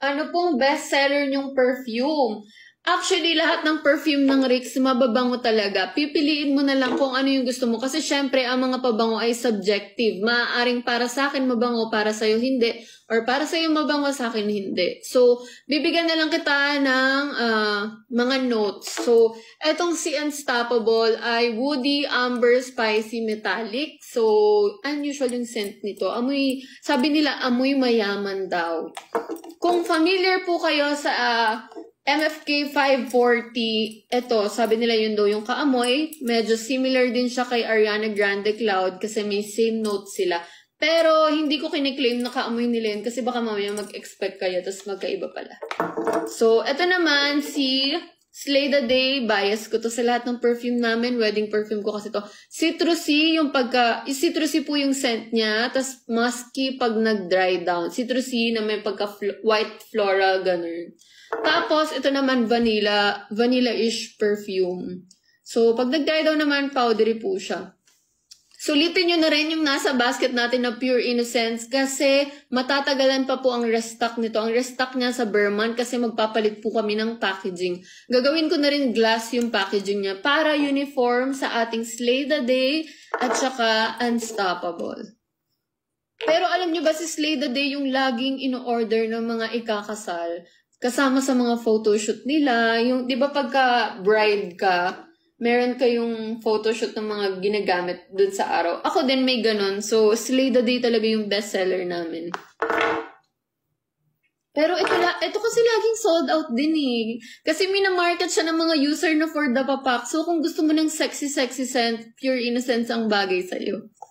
Ano pong bestseller niyong perfume? Actually, lahat ng perfume ng Rix, mababango talaga. Pipiliin mo na lang kung ano yung gusto mo. Kasi syempre, ang mga pabango ay subjective. Maaaring para sa akin mabango, para sa'yo hindi. Or para sa'yo mabango, sa akin hindi. So, bibigyan na lang kita ng mga notes. So, etong si Unstoppable ay Woody, Amber, Spicy, Metallic. So, unusual yung scent nito. Amoy, sabi nila, amoy mayaman daw. Kung familiar po kayo sa MFK 540, ito, sabi nila yun daw yung kaamoy. Medyo similar din siya kay Ariana Grande Cloud kasi may same note sila. Pero hindi ko kiniklaim na kaamoy nila yun kasi baka mamaya mag-expect kayo tapos magkaiba pala. So, ito naman si Slay the Day. Bias ko to sa lahat ng perfume namin. Wedding perfume ko kasi to. Citrusy, citrusy po yung scent niya. Tapos musky pag nag-dry down. Citrusy na may white floral, ganun. Tapos, ito naman vanilla. Vanilla-ish perfume. So, pag nag-dry down naman, powdery po siya. Sulitin nyo na rin yung nasa basket natin na Pure Innocence kasi matatagalan pa po ang restock nito. Ang restock niya sa Berman kasi magpapalit po kami ng packaging. Gagawin ko na rin glass yung packaging niya para uniform sa ating Slay the Day at saka Unstoppable. Pero alam nyo ba si Slay the Day yung laging in-order ng mga ikakasal? Kasama sa mga photoshoot nila, yung, di ba pagka bride ka, meron kayong photoshoot ng mga ginagamit dun sa araw. Ako din may ganun. So, Slay the Day talaga yung bestseller namin. Pero ito kasi laging sold out din eh. Kasi minamarket siya ng mga user na for the papak. So, kung gusto mo ng sexy scent, Pure Innocence ang bagay sa'yo.